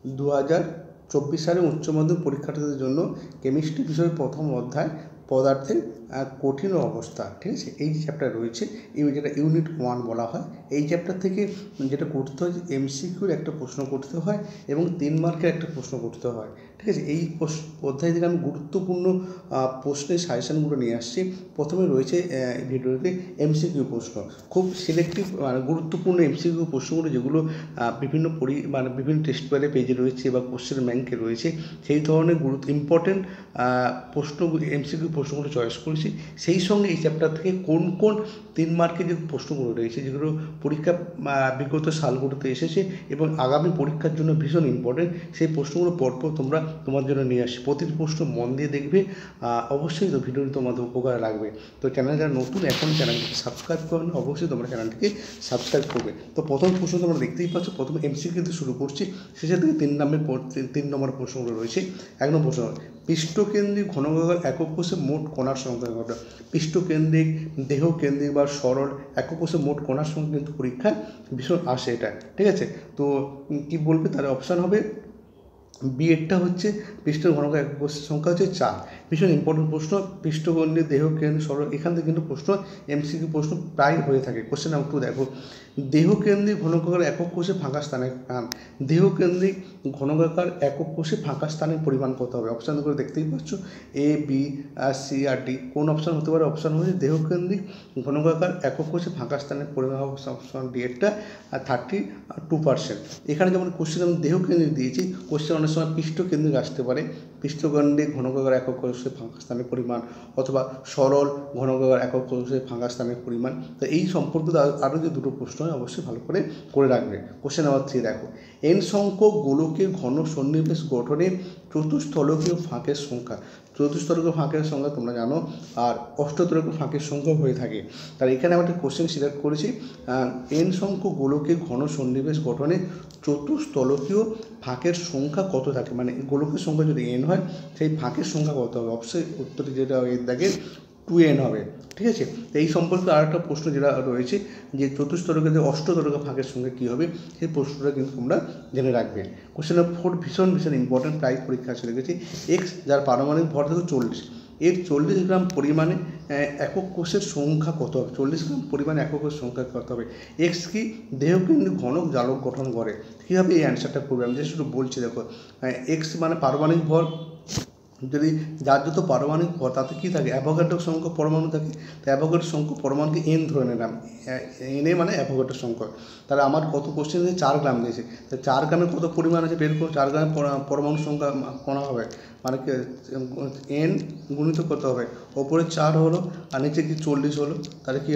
2024 সালে উচ্চ মাধ্যমিক পরীক্ষার্থীদের জন্য কেমিস্ট্রি বিষয়ের প্রথম অধ্যায় পদার্থের কঠিন অবস্থা, ঠিক আছে, এই চ্যাপ্টার রয়েছে, এই যেটা ইউনিট 1 বলা হয়। এই চ্যাপ্টার থেকে যেটা করতে হয় যে এমসিকিউর একটা প্রশ্ন করতে হয় এবং 3 মার্কের একটা প্রশ্ন করতে হয়, ঠিক আছে। এই অধ্যায় থেকে আমি গুরুত্বপূর্ণ প্রশ্নের সাজেশনগুলো নিয়ে আসছি। প্রথমে রয়েছে ভিডিওতে এমসিকিউ প্রশ্ন, খুব সিলেক্টিভ মানে গুরুত্বপূর্ণ এমসিকিউ প্রশ্নগুলো, যেগুলো বিভিন্ন বিভিন্ন টেস্ট পেজে রয়েছে বা কোশ্চেন ব্যাংকে রয়েছে, সেই ধরনের ইম্পর্টেন্ট প্রশ্নগুলি এমসিকিউ প্রশ্নগুলো চয়েস করেছি। সেই সঙ্গে এই চ্যাপ্টার থেকে কোন কোন 3 মার্কের যে প্রশ্নগুলো রয়েছে, যেগুলো পরীক্ষা বিগত সালগুলোতে এসেছে এবং আগামী পরীক্ষার জন্য ভীষণ ইম্পর্টেন্ট, সেই প্রশ্নগুলো পরপর তোমার জন্য নিয়ে আসি। প্রতিটি প্রশ্ন মন দিয়ে দেখবে, অবশ্যই তো ভিডিওটি তোমাদের উপকারে লাগবে। তো চ্যানেল যারা নতুন, এখন চ্যানেলটিকে সাবস্ক্রাইব করেন, অবশ্যই তোমরা চ্যানেলটিকে সাবস্ক্রাইব করবে। তো প্রথম প্রশ্ন তোমরা দেখতেই পাচ্ছ, প্রথমে এমসিকিউ দিয়ে শুরু করছি, শেষের দিকে 3 নম্বর প্রশ্নগুলো রয়েছে। 1 নম্বর প্রশ্ন, পৃষ্ঠকেন্দ্রিক ঘনকাকার একক কোষে মোট কণার সংখ্যা কত? পৃষ্ঠকেন্দ্রিক, দেহকেন্দ্রিক বা সরল একক কোষে মোট কণার সংখ্যা কিন্তু পরীক্ষায় ভীষণ আসে এটা, ঠিক আছে। তো কি বলবে, তার অপশান হবে বিএডটা হচ্ছে পৃষ্ঠের ঘনকার একক কোষের সংখ্যা হচ্ছে 4। ভীষণ ইম্পর্টেন্ট প্রশ্ন, পৃষ্ঠকেন্দ্রিক, দেহকেন্দ্রিক, সরল, এখান থেকে কিন্তু প্রশ্ন এমসিকিউ প্রশ্ন প্রায় হয়ে থাকে। কোশ্চেন নাম্বার 2 দেখো, দেহকেন্দ্রিক ঘনকাকার একক কোষে ফাঁকা স্থানের দেহকেন্দ্রিক ঘনকাকার একক কোষে ফাঁকা স্থানের পরিমাণ কত হবে? অপশানগুলো দেখতেই পাচ্ছ, এ, বি, সি আর ডি। কোন অপশান হতে পারে? অপশান হচ্ছে দেহকেন্দ্রিক ঘনকাকার একক কোষে ফাঁকা স্থানের পরিমাণ হবে অপশান ডি এরটা 32%। এখানে যেমন কোশ্চেন আমি দেহকেন্দ্রিক দিয়েছি, কোশ্চেন অনেক সময় পৃষ্ঠকেন্দ্রিক আসতে পারে, পৃষ্ঠকেন্দ্রিক ঘনকাকার একক কোষে ফাঁকা স্থানের পরিমাণ, অথবা সরল ঘনকাকার একক কোষে ফাঁকা স্থানের পরিমাণ। তো এই সম্পর্কিত আরও যে দুটো প্রশ্ন হয় অবশ্যই ভালো করে রাখবে। কোশ্চেন নাম্বার 3 দেখো, এন সংখ্যক গোলকের ঘন সন্নিবেশ গঠনে চতুস্থলকীয় ফাঁকের সংখ্যা। চতুস্থলকীয় ফাঁকের সংখ্যা তোমরা জানো, আর অষ্টতলকীয় ফাঁকের সংখ্যা হয়ে থাকে। তার এখানে আমি একটা কোশ্চেন সিলেক্ট করেছি, এন সংখ্যক গোলকের ঘন সন্নিবেশ গঠনে চতুস্থলকীয় ফাঁকের সংখ্যা কত থাকে, মানে গোলকের সংখ্যা যদি এন হয়, সেই ফাঁকের সংখ্যা কত হবে? অবশ্যই উত্তরটি যেটা এর দাগে 2n হবে, ঠিক আছে। তো এই সম্পর্কে আর একটা প্রশ্ন যেটা রয়েছে, যে চতুস্তরকের অষ্টতরকের ফাঁকের সঙ্গে কী হবে, সেই প্রশ্নটা কিন্তু তোমরা জেনে রাখবে। কোশ্চেন নাম্বার 4 ভীষণ ইম্পর্টেন্ট, প্রায় পরীক্ষা আসে রেখেছি। এক্স যার পারমাণবিক ভর থাকে 40, এর 40 গ্রাম পরিমাণে একক কোষের সংখ্যা কত হবে? 40 গ্রাম পরিমাণে একক কোষের সংখ্যা কত হবে? এক্স কি দেহকেন্দ্রিক ঘনক জালক গঠন করে? কীভাবে এই অ্যান্সারটা করবে? আমি শুধু বলছি, দেখো, এক্স মানে পারমাণবিক ভর, যদি যার যত পারমাণবিক ভর তাতে কী থাকে? অ্যাভোগাড্রো সংখ্যক পরমাণু থাকে। তো অ্যাভোগাড্রো সংখ্যক পরমাণুকে এন ধরে নিলাম, এন এ মানে অ্যাভোগাড্রো সংখ্যক। তাহলে আমার কত কোশ্চেন দিয়েছে? 4 গ্রাম দিয়েছে। তো 4 গ্রামের কত পরিমাণ আছে বের করো, 4 গ্রামের পরমাণু সংখ্যা কণা হবে, মানে কি এন গুণিত কত হবে? ওপরে 4 হলো আর নিচে কি 40 হলো, তাহলে কি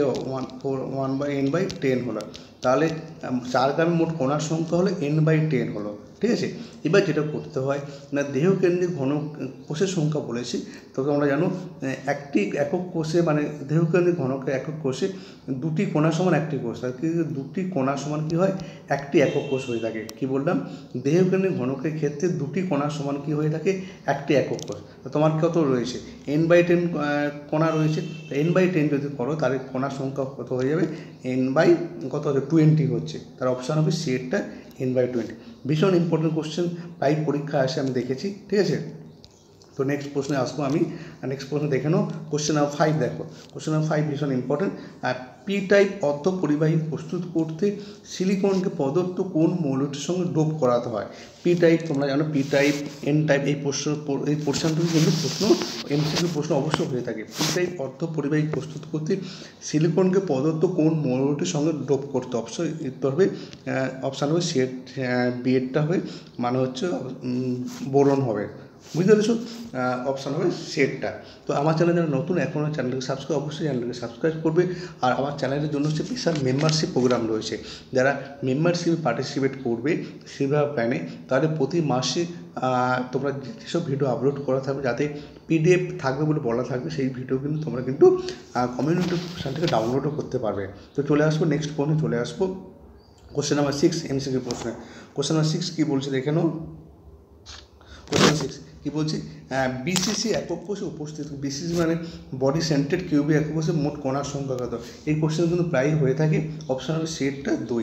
1/n/10 হলো। তাহলে 4 গ্রামের মোট কণার সংখ্যা হলো n/10 হলো, ঠিক আছে। এবার যেটা করতে হয় না, দেহকেন্দ্রিক ঘন কোষের সংখ্যা বলেছি, তবে আমরা জানো একটি একক কোষে, মানে দেহকেন্দ্রিক ঘনকের একক কোষে দুটি কণা সমান একটি কোষ, তার কি দুটি কণা সমান কী হয়? একটি একক কোষ হয়ে থাকে। কি বললাম? দেহকেন্দ্রিক ঘনকের ক্ষেত্রে দুটি কণা সমান কী হয়ে থাকে? একটি একক কোষ। তোমার কত রয়েছে? n/10 কণা রয়েছে। n/10 যদি করো, তাহলে কণার সংখ্যা কত হয়ে যাবে? কত হচ্ছে? 20 হচ্ছে। তার অপশান হবে সি এরটা n/20। ভীষণ ইম্পর্টেন্ট কোশ্চেন, প্রায় পরীক্ষা আসে, আমি দেখেছি, ঠিক আছে। তো নেক্সট প্রশ্নে আসবো আমি, নেক্সট প্রশ্ন দেখে নাও। কোশ্চেন নাম্বার 5 দেখো, কোশ্চেন নাম্বার 5 ভীষণ ইম্পর্টেন্ট। পি টাইপ অর্ধ পরিবাহী প্রস্তুত করতে সিলিকনকে প্রদত্ত কোন মৌলটির সঙ্গে ডোপ করাতে হয়? পি টাইপ তোমরা জানো, পি টাইপ, এন টাইপ, এই পোর্শনটুকু কিন্তু প্রশ্ন এমসিকিউ প্রশ্ন অবশ্যই হয়ে থাকে। পি টাইপ অর্ধ পরিবাহী প্রস্তুত করতে সিলিকনকে প্রদত্ত কোন মৌলটির সঙ্গে ডোপ করতে? অবশ্যই উত্তর হবে অপশান হবে সি, বিএডটা হবে, মানে হচ্ছে বোরন হবে, বুঝতে পেরেছো? অপশান হবে সেটটা। তো আমার চ্যানেল যারা নতুন, এখনও চ্যানেলকে সাবস্ক্রাইব, অবশ্যই চ্যানেলকে সাবস্ক্রাইব করবে। আর আমার চ্যানেলের জন্য হচ্ছে বিশাল মেম্বারশিপ প্রোগ্রাম রয়েছে, যারা মেম্বারশিপে পার্টিসিপেট করবে সেভাবে প্ল্যানে, তাহলে প্রতি মাসে তোমরা যেসব ভিডিও আপলোড করা থাকবে, যাতে পিডিএফ থাকবে বলে বলা থাকবে, সেই ভিডিও কিন্তু তোমরা কিন্তু কমিউনিটি সেকশন থেকে ডাউনলোডও করতে পারবে। তো চলে আসবো নেক্সট পয়েন্টে, চলে আসবো কোশ্চেন নাম্বার 6 এমসিকিউ প্রশ্নে। কোশ্চেন নাম্বার 6 কী বলছে দেখে নাও। কোশ্চেন 6 কী বলছি? বিসিসি একক কোষে উপস্থিত, বিসিসি মানে বডি সেন্টারেড কিউবিক একক কোষে মোট কণার সংখ্যা কত? এই কোশ্চেন কিন্তু প্রায়ই হয়ে থাকে। অপশান হবে সেটটা 2,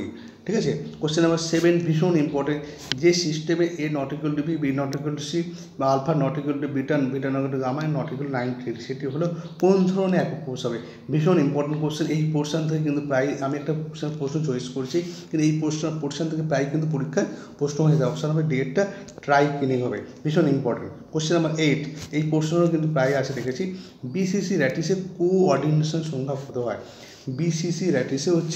ঠিক আছে। কোশ্চেন নাম্বার 7 ভীষণ ইম্পর্টেন্ট, যে সিস্টেমে A not equal to B, B not equal to C বা alpha not equal to beta, beta not equal to gamma, not equal to 90, সেটি হলো কোন ধরনের একক কোষ হবে। ভীষণ ইম্পর্টেন্ট কোশ্চেন। এই পোর্শন থেকে কিন্তু প্রায় আমি একটা প্রশ্ন চয়েস করেছি, কিন্তু এই পোর্শন থেকে প্রায় কিন্তু পরীক্ষায় প্রশ্ন হয়ে যায়। অপশন হবে ডেটটা ট্রাই কিনিং হবে, ভীষণ ইম্পর্টেন্ট। কোশ্চেন নাম্বার 8, এই প্রশ্নও কিন্তু প্রায় আসে দেখেছি, বিসিসি ল্যাটিসে কোঅর্ডিনেশন সংখ্যা কত হয়। বিসিসি ল্যাটিসে হচ্ছে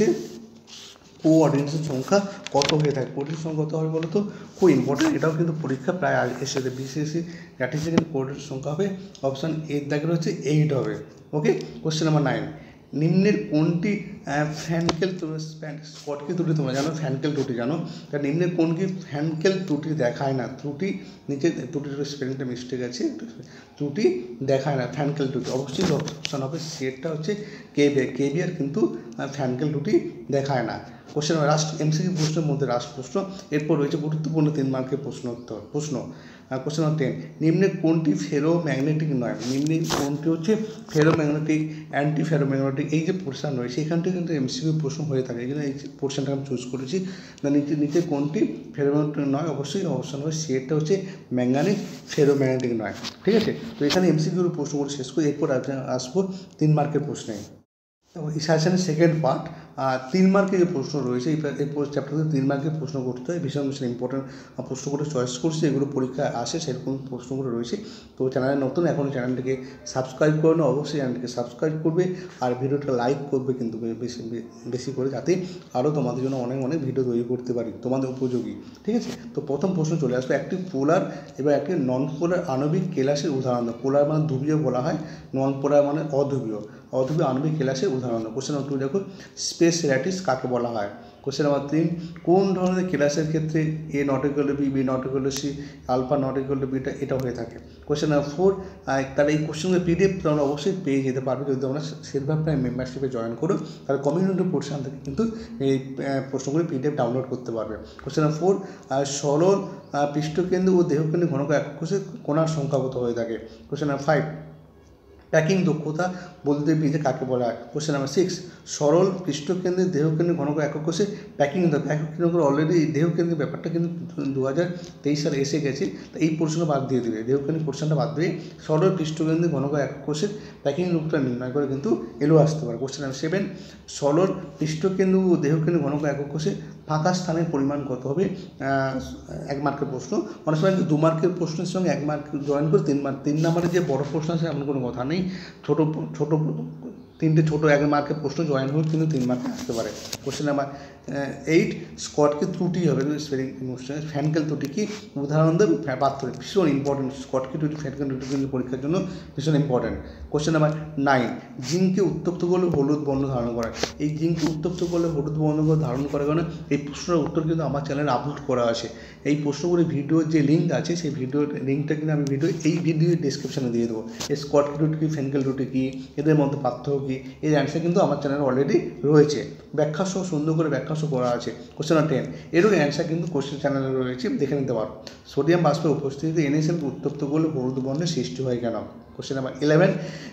কোঅর্ডিনেশন সংখ্যা কত হয়ে থাকে, কোঅর্ডিনেশন সংখ্যা কত হবে বলো তো, খুব ইম্পর্টেন্ট। এটাও কিন্তু পরীক্ষা প্রায় এসেছে। বিসিসি ল্যাটিসে কিন্তু কোঅর্ডিনেশন সংখ্যা হবে অপশান এর দাগের হচ্ছে 8 হবে। ওকে। কোশ্চেন নাম্বার 9, নিম্নের কোনটি ফ্যানকেল স্কটকি ত্রুটি, তোমরা জানো ফ্যানকেল ত্রুটি জানো, তা নিম্নের কোনটি ফ্যানকেল ত্রুটি দেখায় না। ত্রুটি নিচে ত্রুটির স্পেলিংটা মিস্টেক আছে, ত্রুটি দেখায় না, ফ্যানকেল ত্রুটি অবশ্যই অপশান হবে সেটটা হচ্ছে কেভিয়ার কিন্তু ফ্যানকেল ত্রুটি দেখায় না। কোশ্চেন রাষ্ট্র এমসিকিউ প্রশ্নের মধ্যে রাষ্ট্র প্রশ্ন, এরপর রয়েছে গুরুত্বপূর্ণ 3 মার্কের প্রশ্ন। কোশ্চেন নাম্বার 10, নিম্নের কোনটি ফেরোম্যাগনেটিক নয়। নিম্নের কোনটি হচ্ছে ফেরোম্যাগনেটিক, অ্যান্টি ফেরোম্যাগনেটিক, এই যে পোর্শন রয়েছে এখান থেকে কিন্তু এমসিকিউ প্রশ্ন হয়ে থাকে, এই জন্য এই পোর্শনটা আমি চুজ করেছি। নিচে কোনটি ফেরোম্যাগনেটিক নয়, অবশ্যই অপশন হবে সেটা হচ্ছে ম্যাঙ্গানিজ ফেরোম্যাগনেটিক নয়। ঠিক আছে। তো এখানে এমসিকিউর প্রশ্নগুলো শেষ করি, এরপর আসবো 3 মার্কের প্রশ্নে। এই সাজেশনের সেকেন্ড পার্ট, 3 মার্কের যে প্রশ্ন রয়েছে এই চ্যাপ্টার থেকে 3 মার্কের প্রশ্ন করতে হয়, ভীষণ ভীষণ ইম্পর্টেন্ট প্রশ্নগুলো চয়েস করছি, এগুলো পরীক্ষায় আসে সেরকম প্রশ্নগুলো রয়েছে। তো চ্যানেলে নতুন, এখন চ্যানেলটিকে সাবস্ক্রাইব করে না, অবশ্যই চ্যানেলটিকে সাবস্ক্রাইব করবে আর ভিডিওটা লাইক করবে কিন্তু বেশি করে, যাতে আরও তোমাদের জন্য অনেক অনেক ভিডিও তৈরি করতে পারি তোমাদের উপযোগী। ঠিক আছে। তো প্রথম প্রশ্ন চলে আসবে, একটি পোলার এবং একটি নন পোলার আণবিক কেলাসের উদাহরণ। পোলার মানে ধ্রুবীয় বলা হয়, নন পোলার মানে অধ্রুবীয় আণবিক কেলাসের উদাহরণ। কোশ্চেন নাম্বার 2 দেখো, স্পেস ল্যাটিস কাকে বলা হয়। কোশ্চেন নাম্বার 3, কোন ধরনের কেলাসের ক্ষেত্রে A not equal to B, B not equal to C, alpha not equal to beta এটা হয়ে থাকে। কোশ্চেন নাম্বার 4, তাহলে এই কোশ্চেনগুলো পিডিএফ তোমরা অবশ্যই পেয়ে যেতে পারবে যদি তোমরা সেলভার প্রাইম মেম্বারশিপে জয়েন করো, তাহলে কমিউনিটি পোর্শন থেকে কিন্তু এই প্রশ্নগুলি পিডিএফ ডাউনলোড করতে পারবে। কোশ্চেন নাম্বার 4, সরল পৃষ্ঠকেন্দ্র ও দেহকেন্দ্রিক ঘনক একক কোষের কোণার সংখ্যা কত হয়ে থাকে। কোশ্চেন নাম্বার 5, প্যাকিং দক্ষতা বলতে যে কাকে বলা হয়। কোশ্চেন নাম্বার 6, সরল পৃষ্ঠকেন্দ্রের দেহকেন্দ্রিক ঘনক একক কোষে প্যাকিং কেন্দ্র অলরেডি দেহকেন্দ্রিক ব্যাপারটা কিন্তু 2023 সালে এসে গেছে, তো এই পোর্শনটা বাদ দিয়ে দেবে, দেহকেন্দ্রিক পোর্শনটা বাদ দিয়ে সরল পৃষ্ঠকেন্দ্রিক ঘনক একক কোষের প্যাকিং রূপটা নির্ণয় করে কিন্তু আসতে পারে। কোশ্চেন নাম্বার 7, সরল পৃষ্ঠকেন্দ্র ও দেহকেন্দ্রিক ঘনক একক কোষে ফাঁকা স্থানের পরিমাণ কত হবে। 1 মার্কের প্রশ্ন, অনেক সময় 2 মার্কের প্রশ্নের সঙ্গে 1 মার্ক জয়েন করে 3 নম্বরের যে বড় প্রশ্ন আছে এমন কোনো কথা নেই, ছোটো 3টে ছোটো 1 মার্কের প্রশ্ন জয়েন হয়ে কিন্তু 3 মার্কে আসতে পারে। কোশ্চেন নাম্বার 8, স্কটকে ত্রুটি হবে স্পেলিং অনুষ্ঠানে, ফ্যানকেল ত্রুটি কি উদাহরণ দেবে পাত্রে, ভীষণ ইম্পর্টেন্ট। স্কটকে ত্রুটি ফ্যানকেল ত্রুটি কিন্তু পরীক্ষার জন্য ভীষণ ইম্পর্টেন্ট। কোশ্চেন নাম্বার 9, জিঙ্ককে উত্তপ্ত করলে হলুদ বর্ণ ধারণ করে। এই জিঙ্ককে উত্তপ্ত করলে হলুদ বর্ণ ধারণ করে কেন, এই প্রশ্নের উত্তর কিন্তু আমার চ্যানেলে আপলোড করা আছে। এই প্রশ্নগুলির ভিডিওর যে লিঙ্ক আছে সেই ভিডিওর লিঙ্কটা কিন্তু আমি এই ভিডিওর ডিসক্রিপশানে দিয়ে দেবো। এই স্কটকি ত্রুটি কি, ফ্যানকেল ত্রুটি কী, এদের মধ্যে পার্থক্য কী, এর অ্যান্সার কিন্তু আমার চ্যানেলে অলরেডি রয়েছে, ব্যাখ্যাসহ সুন্দর করে ব্যাখ্যাসহ করা আছে। কোশ্চেন নাম্বার 10, এরও অ্যান্সার কিন্তু কোশ্চেন চ্যানেলে রয়েছে, দেখে নিতে পারো। সোডিয়াম বাষ্পের উপস্থিতিতে NaCl উত্তপ্ত করলে হলুদ বর্ণের সৃষ্টি হয় কেন। কোশ্চেন নাম্বার 11,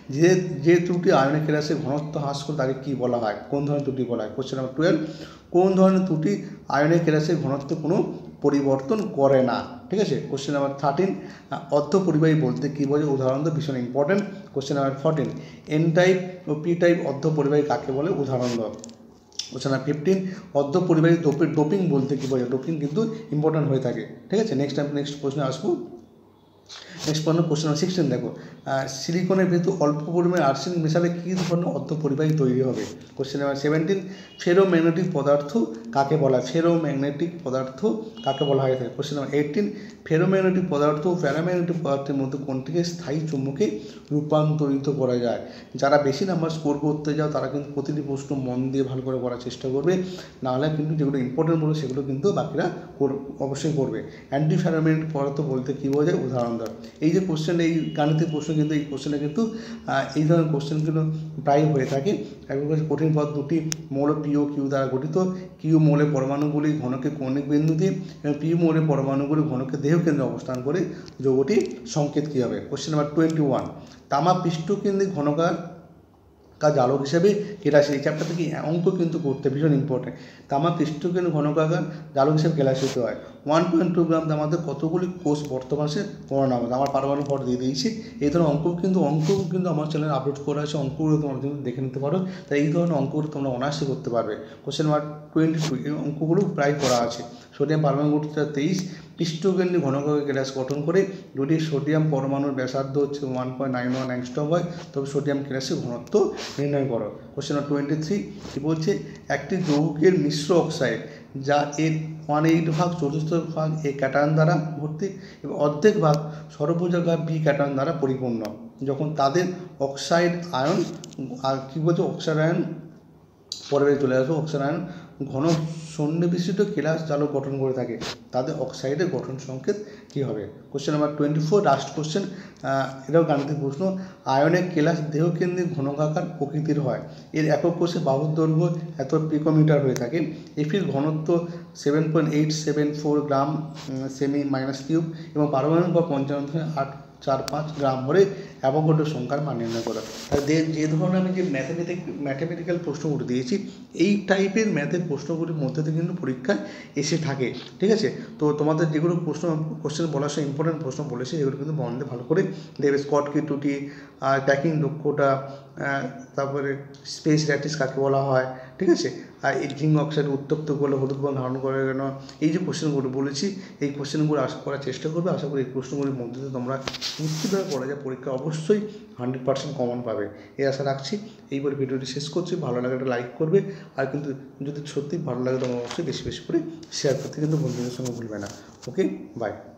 যে ত্রুটি আয়নিক কেলাসের ঘনত্ব হ্রাস করে তাকে কী বলা হয়, কোন ধরনের ত্রুটি বলা হয়। কোশ্চেন নাম্বার 12, কোন ধরনের ত্রুটি আয়নিক কেলাসের ঘনত্ব কোনো পরিবর্তন করে না। ঠিক আছে। কোশ্চেন নাম্বার 13, অর্ধ পরিবাহী বলতে কী বোঝে, উদাহরণ তো ভীষণ important. Question number 14, N type ও P টাইপ অর্ধ পরিবাহী কাকে বলে, উদাহরণ দাও। কোশ্চেন নাম্বার 15, অর্ধ পরিবাহী ডোপিং বলতে কী বোঝে, ডোপিং কিন্তু ইম্পর্টেন্ট হয়ে থাকে। ঠিক আছে। নেক্সট প্রশ্নে আসবো। নেক্সট কোশ্চেন নাম্বার 16 দেখো, সিলিকনের ভেতর অল্প পরিমাণে আর্সেনিক মেশালে কী ধরনের অর্ধ পরিবাহী তৈরি হবে। কোশ্চেন নাম্বার 17, ফেরোম্যাগনেটিক পদার্থ কাকে বলা হয়, ফেরোম্যাগনেটিক পদার্থ কাকে বলা হয়। কোশ্চেন নাম্বার 18, ফেরোম্যাগনেটিক পদার্থ ও প্যারাম্যাগনেটিক পদার্থের মধ্যে কোনটিকে স্থায়ী চুম্বকে রূপান্তরিত করা যায়। যারা বেশি নাম্বার স্কোর করতে যাও তারা কিন্তু প্রতিটি প্রশ্ন মন দিয়ে ভালো করে করার চেষ্টা করবে, নাহলে কিন্তু যেগুলো ইম্পর্টেন্ট বলবে সেগুলো কিন্তু বাকিরা অবশ্যই করবে। অ্যান্টি ফেরোম্যাগনেটিক পদার্থ বলতে কী বোঝায়, উদাহরণ দাও। এই যে কোশ্চেন, এই গাণিতিক প্রশ্ন কিন্তু এই কোশ্চেনে কিন্তু এই ধরনের কোশ্চেনগুলো প্রায় হয়ে থাকে। একবার কঠিন পদ দুটি মৌল পি ও কিউ দ্বারা গঠিত, কিউ মৌলের পরমাণুগুলি ঘনকে কৌণিক বিন্দু দিয়ে এবং পি মৌলের পরমাণুগুলি ঘনকে দেহকেন্দ্রে অবস্থান করে যৌগটির সংকেত কী হবে। কোশ্চেন নাম্বার 21, তামা পৃষ্ঠকেন্দ্রিক ঘনকার জালক হিসেবে কেলাসিত। এই চ্যাপ্টার থেকে অঙ্ক কিন্তু করতে ভীষণ ইম্পর্টেন্ট। তামা পৃষ্ঠকেন্দ্র ঘনকাকার জালক হিসেবে কেলাসিত হয়। 1.2 গ্রাম তামাতে কতগুলি কোষ বর্তমান সে গণনা হবে, আমার পারমাণবিক ভর দিয়ে দিয়েছি। এই ধরনের অঙ্ক কিন্তু আমার চ্যানেলে আপলোড করা আছে, অঙ্কগুলো তোমরা কিন্তু দেখে নিতে পারো। তাই এই ধরনের অঙ্কগুলো তোমরা অনায়াসে করতে পারবে। কোশ্চেন নাম্বার 22 এই অঙ্কগুলো প্রায় করা আছে। সোডিয়াম পারমাণবিক 23 পৃষ্ঠকেন্দ্রিক ঘনকাকার কেলাস গঠন করে যদি সোডিয়াম পরমাণুর ব্যাসার্ধ হচ্ছে 1.91 অ্যাংস্ট্রম হয় তবে সোডিয়াম কেলাসের ঘনত্ব নির্ণয় করো। কোশ্চেন নাম্বার 23 কী বলছে, একটি যৌগের মিশ্র অক্সাইড যা এর 1/8 ভাগ চতুর্থ ভাগ এ ক্যাটায়ন দ্বারা ভর্তি এবং অর্ধেক ভাগ সর্বজায়গা বি ক্যাটায়ন দ্বারা পরিপূর্ণ, যখন তাদের অক্সাইড আয়ন আর কী বলছে অক্সাইড আয়ন পরে চলে আসবো, অক্সাইড আয়ন ঘন সন্নিবেশিত কেলাস জালক গঠন করে থাকে, তাদের অক্সাইডের গঠন সংকেত কী হবে। কোশ্চেন নাম্বার 24 লাস্ট কোশ্চেন, এটাও গাণিতিক প্রশ্ন। আয়নের কেলাস দেহকেন্দ্রিক ঘনকাকার প্রকৃতির হয়, এর একক কোষে বাহুর দৈর্ঘ্য এত পিকোমিটার হয়ে থাকে, এফির ঘনত্ব 7.874 গ্রাম সেমি মাইনাস কিউব এবং পারমাণবিক ভর 55.845 গ্রাম হলে অ্যাভোগাড্রো সংখ্যার মান নির্ণয় করা। তাহলে যে ধরনের আমি যে ম্যাথামেটিক্যাল প্রশ্নগুলো দিয়েছি এই টাইপের ম্যাথের প্রশ্নগুলির মধ্যে থেকে কিন্তু পরীক্ষায় এসে থাকে, ঠিক আছে। তো তোমাদের যেগুলো কোশ্চেন বলার সময় ইম্পর্টেন্ট প্রশ্ন বলেছে এগুলো কিন্তু মনে ভালো করে দেখবে। স্কট কি ত্রুটি, ট্র্যাকিং দক্ষতা, তারপরে স্পেস ল্যাটিস কাকে বলা হয়, ঠিক আছে, আর এই জিঙ্ক অক্সাইড উত্তপ্ত করলে হলুদ বর্ণ ধারণ করে কেন, এই যে কোশ্চেনগুলো বলেছি এই কোশ্চেনগুলো আশা করার চেষ্টা করবে। আশা করি এই প্রশ্নগুলির মধ্যে দিয়ে তোমরা নিশ্চিতভাবে পড়া যায় পরীক্ষা অবশ্যই 100% কমন পাবে এই আশা রাখছি। এইবার ভিডিওটি শেষ করছি, ভালো লাগে একটা লাইক করবে, আর কিন্তু যদি সত্যি ভালো লাগে তোমরা অবশ্যই বেশি বেশি করে শেয়ার করতে কিন্তু বন্ধুদের সঙ্গে ভুলবে না। Okay, by.